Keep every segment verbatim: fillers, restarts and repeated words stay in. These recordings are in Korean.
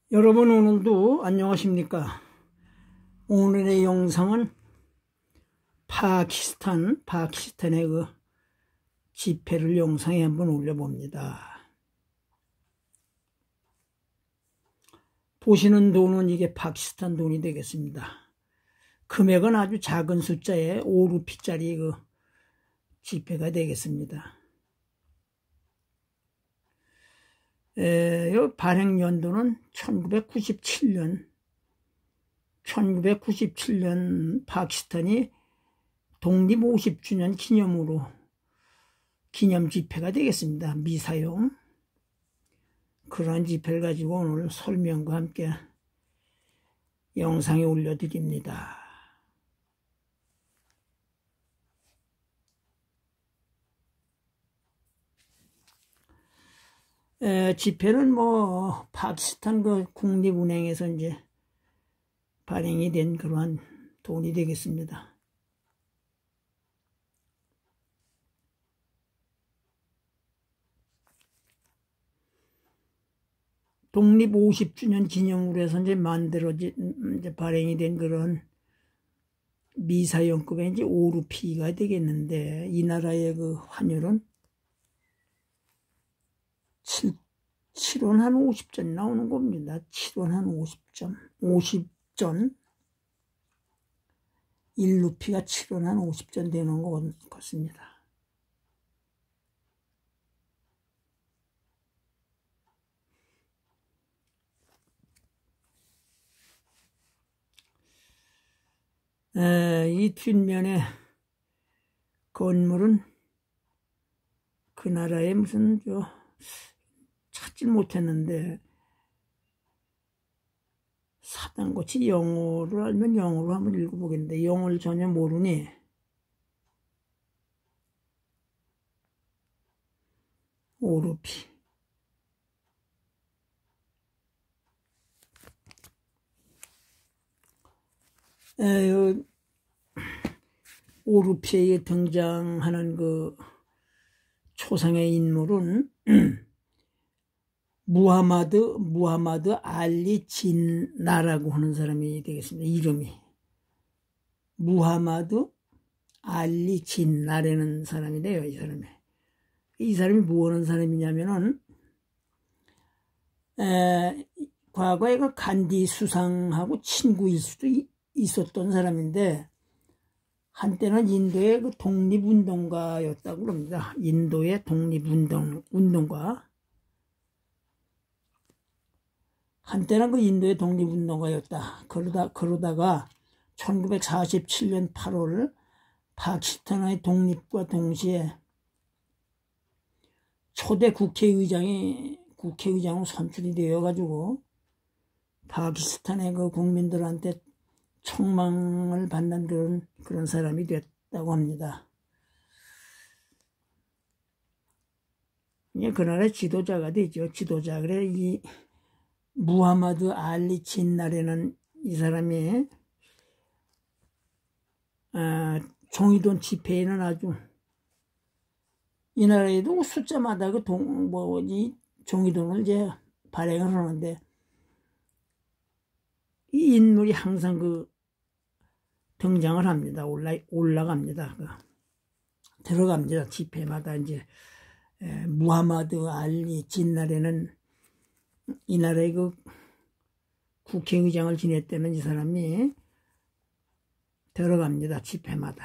여러분, 오늘도 안녕하십니까? 오늘의 영상은 파키스탄, 파키스탄의 그 집회를 영상에 한번 올려봅니다. 보시는 돈은 이게 파키스탄 돈이 되겠습니다. 금액은 아주 작은 숫자의 오 루피짜리 그 지폐가 되겠습니다. 에, 발행 연도는 천구백구십칠 년, 천구백구십칠 년 파키스탄이 독립 오십 주년 기념으로 기념 지폐가 되겠습니다. 미사용. 그런 지폐를 가지고 오늘 설명과 함께 영상에 올려드립니다. 에, 지폐는 뭐 파키스탄 그 국립은행에서 이제 발행이 된 그러한 돈이 되겠습니다. 독립 오십 주년 기념으로 해서 이제 만들어진 이제 발행이 된 그런 미사용급의 이제 오 루피가 되겠는데, 이 나라의 그 환율은 칠 원 한 오십 전 나오는 겁니다. 칠 원 한 오십 전. 오십 전. 일 루피가 칠 원 한 오십 전 되는 것 같습니다. 에, 이 뒷면에 건물은 그 나라의 무슨 저 찾질 못했는데, 사단고치 영어를 알면 영어로 한번 읽어보겠는데 영어를 전혀 모르니 오 루피. 에, 오 루피에 등장하는 그 초상의 인물은 무하마드, 무하마드 알리 진나라고 하는 사람이 되겠습니다. 이름이. 무하마드 알리 진나라는 사람이래요, 이 사람이. 이 사람이 뭐 하는 사람이냐면은, 에, 과거에 그 간디 수상하고 친구일 수도 있었던 사람인데, 한때는 인도의 그 독립운동가였다고 합니다. 인도의 독립운동, 운동가. 한때는 그 인도의 독립운동가였다. 그러다, 그러다가 천구백사십칠 년 팔월 파키스탄의 독립과 동시에 초대 국회의장이, 국회의장으로 선출이 되어가지고 파키스탄의 그 국민들한테 청망을 받는 그런, 그런 사람이 됐다고 합니다. 이게 그 나라의 지도자가 되죠. 지도자. 그래, 이 무하마드 알리 진나라는 이 사람이 아, 종이돈 지폐에는 아주, 이 나라에도 숫자마다 그 동, 뭐, 이 종이돈을 이제 발행을 하는데, 이 인물이 항상 그 등장을 합니다. 올라, 올라갑니다. 그 들어갑니다. 지폐마다 이제, 에, 무하마드 알리 진나라는 이 나라의 그 국회의장을 지냈다는 이 사람이 들어갑니다. 지폐마다.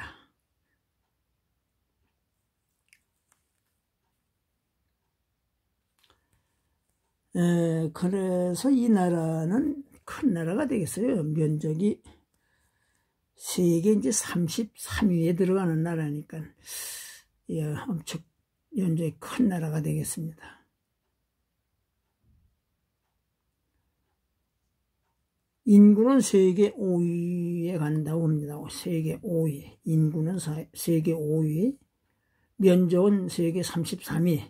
에, 그래서 이 나라는 큰 나라가 되겠어요. 면적이 세계 이제 삼십삼 위에 들어가는 나라니까, 예, 엄청 면적이 큰 나라가 되겠습니다. 인구는 세계 오 위에 간다고 합니다. 세계 오 위. 인구는 세계 오 위. 면적은 세계 삼십삼 위.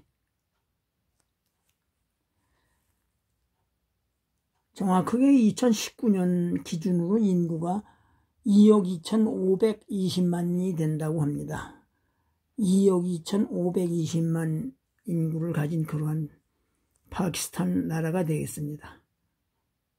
정확하게 이천십구 년 기준으로 인구가 이억 이천오백이십만이 된다고 합니다. 이억 이천오백이십만 인구를 가진 그러한 파키스탄 나라가 되겠습니다.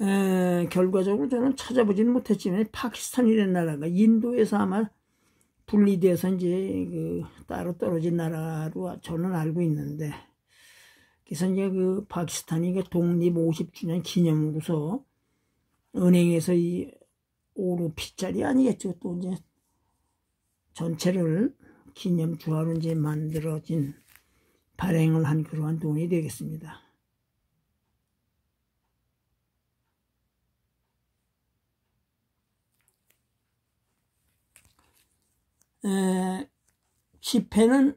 에, 결과적으로 저는 찾아보지는 못했지만 파키스탄이라는 나라가 인도에서 아마 분리돼서 이제 그 따로 떨어진 나라로 저는 알고 있는데, 그래서 이제 그 파키스탄이 그 독립 오십 주년 기념으로서 은행에서 이 오 루피짜리 아니겠죠. 또 이제 전체를 기념 주화로 이제 만들어진 발행을 한 그러한 돈이 되겠습니다. 에, 지폐는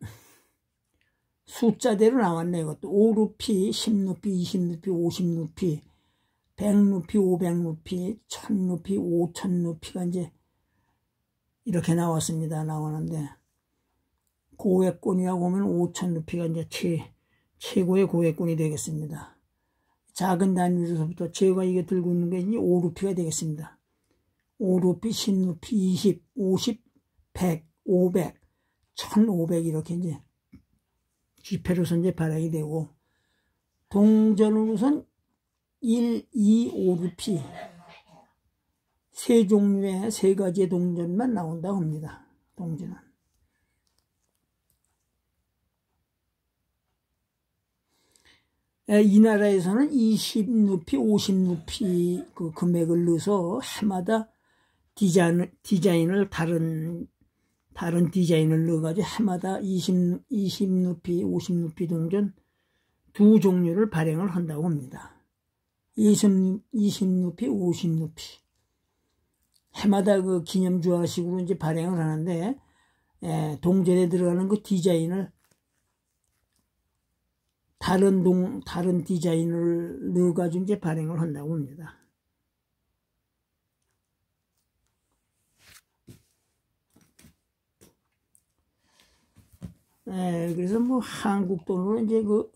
숫자대로 나왔네요. 이것도 오 루피, 십 루피, 이십 루피, 오십 루피, 백 루피, 오백 루피, 천 루피, 오천 루피가 이제 이렇게 나왔습니다. 나오는데, 고액권이라고 하면 오천 루피가 이제 최, 최고의 고액권이 되겠습니다. 작은 단위로서부터 제가 이게 들고 있는 게 이제 오 루피가 되겠습니다. 오 루피, 십 루피, 이십, 오십, 백, 오백, 천오백 이렇게 이제 지폐로서 이제 발행이 되고, 동전으로선 일, 이, 오 루피 세 종류의 세 가지의 동전만 나온다고 합니다. 동전은. 이 나라에서는 이십 루피, 오십 루피 그 금액을 넣어서 해마다 디자인, 디자인을 다른, 다른 디자인을 넣어가지고 해마다 이십, 이십 루피, 오십 루피 동전 두 종류를 발행을 한다고 합니다. 이십, 이십 루피, 오십 루피. 해마다 그 기념주화식으로 이제 발행을 하는데, 에, 동전에 들어가는 그 디자인을 다른 동, 다른 디자인을 넣어가지고 이제 발행을 한다고 합니다. 에, 그래서 뭐 한국 돈으로 이제 그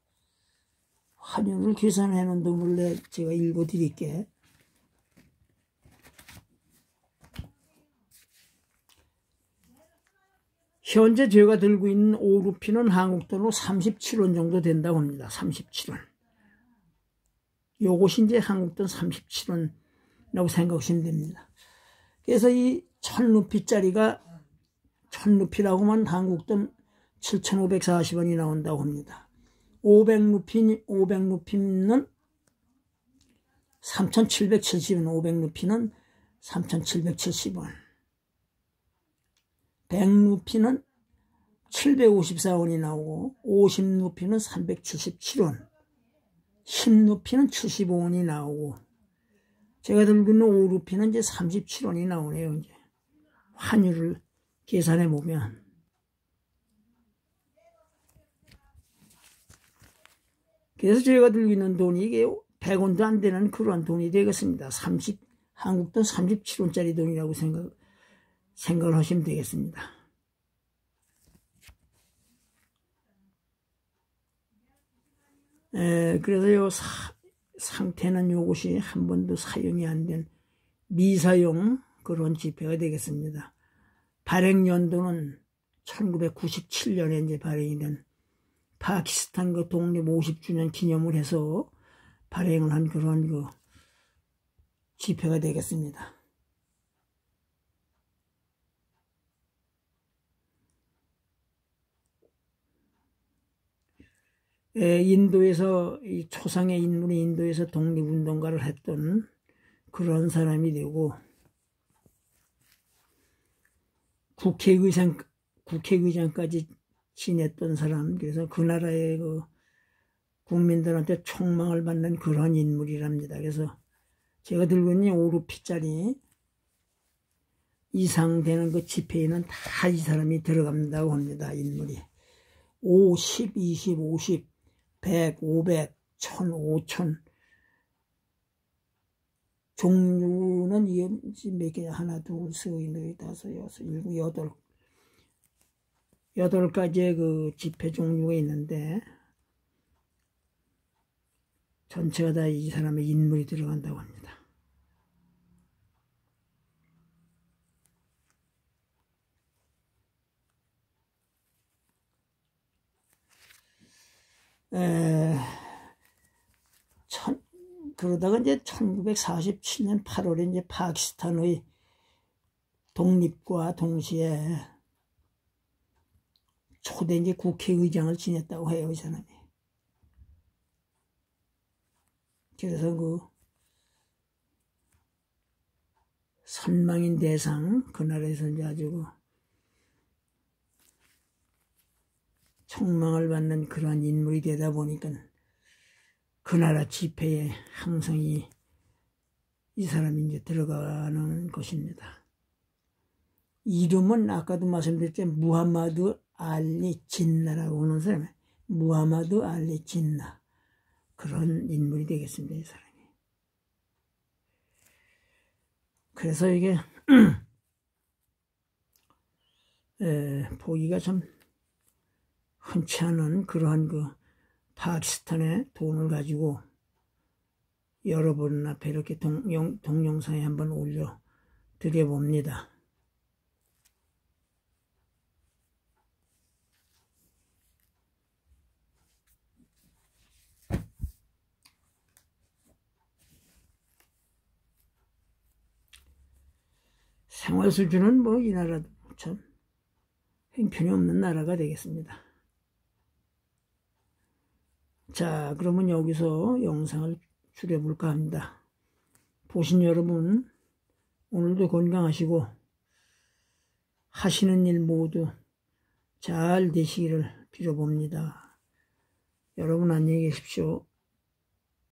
환율을 계산해 놓은 돈을 제가 읽어 드릴게. 현재 제가 들고 있는 오 루피는 한국 돈으로 삼십칠 원 정도 된다고 합니다. 삼십칠 원. 요것이 이제 한국 돈 삼십칠 원이라고 생각하시면 됩니다. 그래서 이 천 루피짜리가 천 루피라고 하면 한국 돈 칠천오백사십 원이 나온다고 합니다. 오백 루피, 오백 루피는 삼천칠백칠십 원, 오백 루피는 삼천칠백칠십 원. 백 루피는 칠백오십사 원이 나오고, 오십 루피는 삼백칠십칠 원, 십 루피는 칠십오 원이 나오고, 제가 들고 있는 오 루피는 이제 삼십칠 원이 나오네요. 이제 환율을 계산해 보면. 그래서 제가 들고 있는 돈이 이게 백 원도 안 되는 그런 돈이 되겠습니다. 삼십, 한국 돈 삼십칠 원짜리 돈이라고 생각, 생각을 하시면 되겠습니다. 에, 그래서 요 사, 상태는 요것이 한 번도 사용이 안 된 미사용 그런 지폐가 되겠습니다. 발행 연도는 천구백구십칠 년에 이제 발행이 된 파키스탄 그 독립 오십 주년 기념을 해서 발행을 한 그런 그 지폐가 되겠습니다. 에, 인도에서 이 초상의 인물이 인도에서 독립운동가를 했던 그런 사람이 되고, 국회의장 국회의장까지 지냈던 사람, 그래서 그 나라의 그 국민들한테 총망을 받는 그런 인물이랍니다. 그래서 제가 들고 있는 오 루피짜리 이상 되는 그 지폐에는 다 이 사람이 들어간다고 합니다. 인물이 오, 십, 이십, 오십, 백, 오백, 천, 오천 종류는 이게 몇 개냐? 하나, 둘, 셋, 넷, 다섯, 여섯, 일곱, 여덟 여덟 가지의 그 지폐 종류가 있는데 전체가 다 이 사람의 인물이 들어간다고 합니다. 에, 천, 그러다가 이제 천구백사십칠 년 팔월에 이제 파키스탄의 독립과 동시에 초대 이제 국회의장을 지냈다고 해요, 이 사람이. 그래서 그 선망인 대상, 그 나라에서 이제 아주 그 총망을 받는 그러한 인물이 되다 보니까 그 나라 지폐에 항상 이, 이 사람이 이제 들어가는 것입니다. 이름은 아까도 말씀드렸지만 무하마드 알리 진나라고 하는 사람이에요. 무하마드 알리 진나. 그런 인물이 되겠습니다, 이 사람이. 그래서 이게 에, 보기가 참 흔치 않은 그러한 그 파키스탄의 돈을 가지고 여러분 앞에 이렇게 동영, 동영상에 한번 올려 드려봅니다. 생활 수준은 뭐 이 나라도 참 형편이 없는 나라가 되겠습니다. 자, 그러면 여기서 영상을 줄여볼까 합니다. 보신 여러분, 오늘도 건강하시고 하시는 일 모두 잘 되시기를 빌어봅니다. 여러분 안녕히 계십시오.